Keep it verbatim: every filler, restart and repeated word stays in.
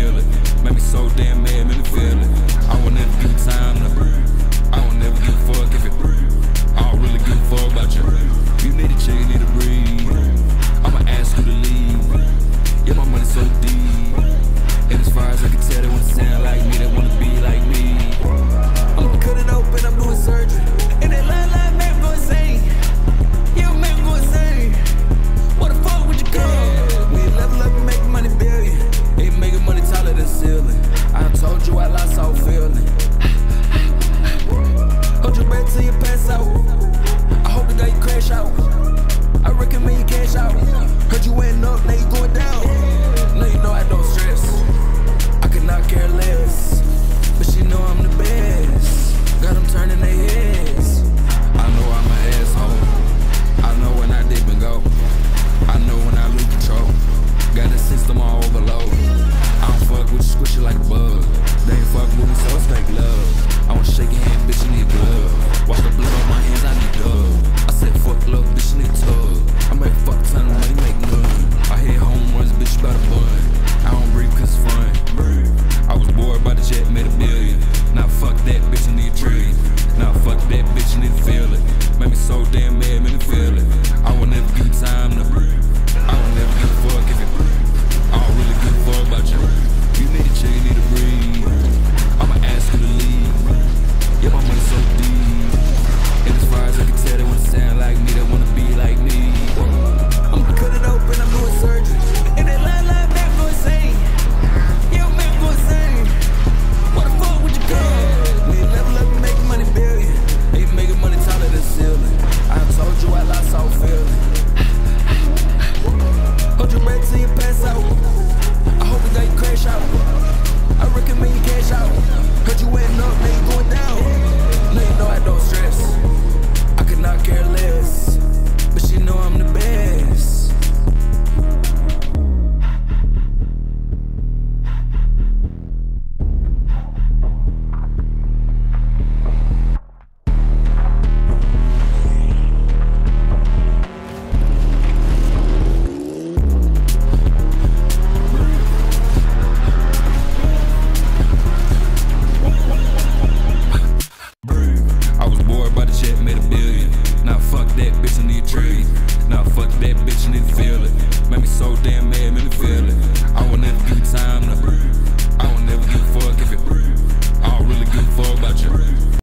feel it. Made me so damn mad, made me feel it. I won't never give you time to breathe. I won't never give a fuck if it I don't really give a fuck about you. You need a chill, you need to breathe. I'ma ask you to leave. Yeah, my money so deep. And as far as I can tell, they wanna sound like me, they wanna be like me. I'ma cut it open, I'm doing surgery. And that line line make me go insane. Yeah, make me go insane. What the fuck would you come? We level up and make money billion. Ain't making money taller than ceiling. I told you I lost all feeling. Hold your breath till you pass out. I hope the day you crash out. I recommend you cash out. Heard you went up, now you going down. Now you know I don't stress. I could not care less. But she know I'm the best. Got them turning their heads. I know I'm an asshole. I know when I dip and go. I know when I lose control. Got the system all overload. I don't fuck with you, squish you like a bug. They ain't fuck with me, so it's fake love. I wanna shake your hand, bitch, you need glove. Watch the blood on my hands, I need dub. I said fuck love, bitch, you need tug. I make fuck a ton of money, make none. I hit home runs, bitch, you better bun. I don't breathe cause it's fun. I was bored by the jet, made a billion. Now fuck that, bitch, you need a trillion. Now fuck that, bitch, you need to feel it. Made me so damn mad, made me feel it. I will never give you time to breathe. I will never give a fuck if it I don't really give a fuck about you. You need a chill, you need to breathe. I'ma ask you to leave. Yeah, my money so deep. And as far as I can tell, they wanna sound like me, they wanna be like me. I'ma cut it open, I'm doing surgery. And that line line back go insane. Yeah, man go insane. What the fuck would you come? We level up and make money billion. Ain't making money taller than ceiling. I told you I lost all feeling. Hold your breath till you pass out. I hope the day you crash out. I recommend you cash out. Heard you went up, now you going down. Now you know I don't stress. I could not care less. But she know I'm the best. Now fuck that bitch, you need to feel it. Made me so damn mad, made me feel it. I will never give you time.